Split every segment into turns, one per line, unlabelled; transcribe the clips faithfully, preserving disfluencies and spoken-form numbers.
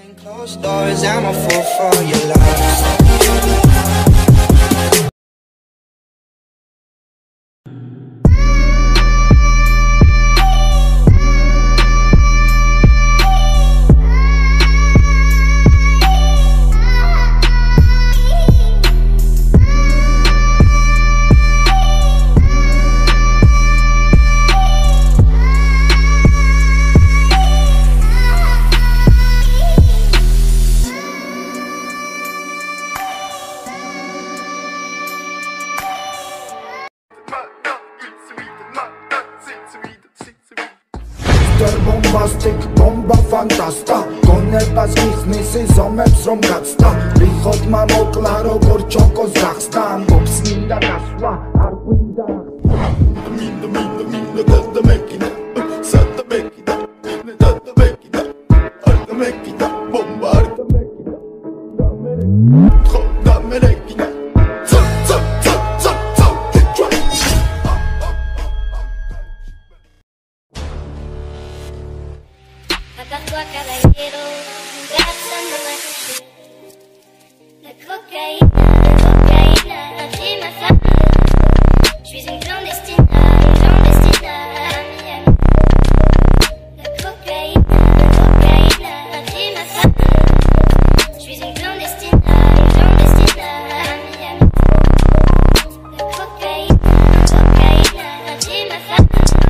Closed doors, I'm a fool for your love.
Bombastic, bomba fantasta გონებას გიხსნის ზომებს რომ გაცდა რიხოთ მამოკლა როგორ ჩოკოს გახსნა ამბობს მინდა გასვლა არ გვინდა მინდა მინდა მინდა და მეკიდა სადა მეკიდა და მეკიდა არ მეკიდა bomba არ მეკიდა და მე ხო და მე მეკიდა
Atacó a caballero, gastando la cocaína, la cocaïna, la cocaïna, j'ai ma famille. Je suis une clandestine, une clandestine à Miami. La cocaïna, la cocaïna, j'ai ma famille. Je suis une clandestine, une clandestine à Miami. La cocaïna, la cocaïna, j'ai ma famille.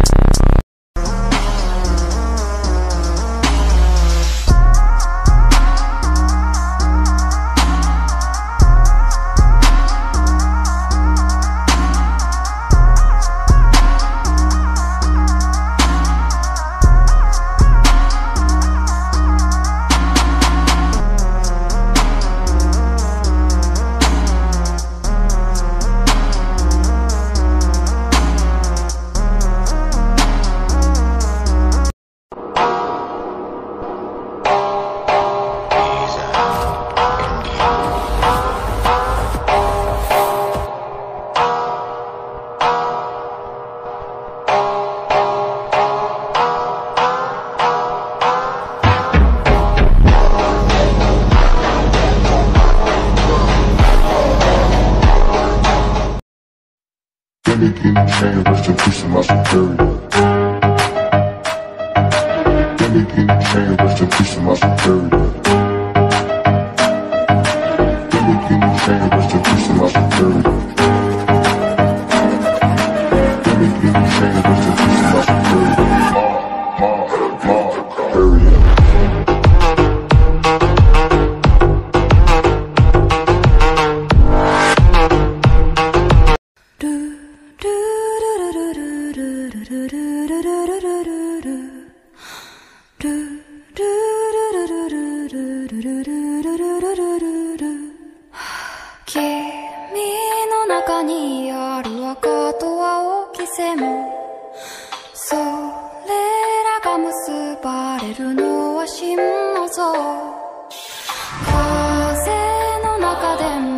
Chain, rest in peace to my superior. Let me get the chain, rest in peace to my superior. Let me get the chain, rest in peace to my superior. Let me get the chain, rest in peace to my superior. Ma, ma, ma, superior.
君の中にある赤と青き線それらが結ばれるのは真の像風の中でも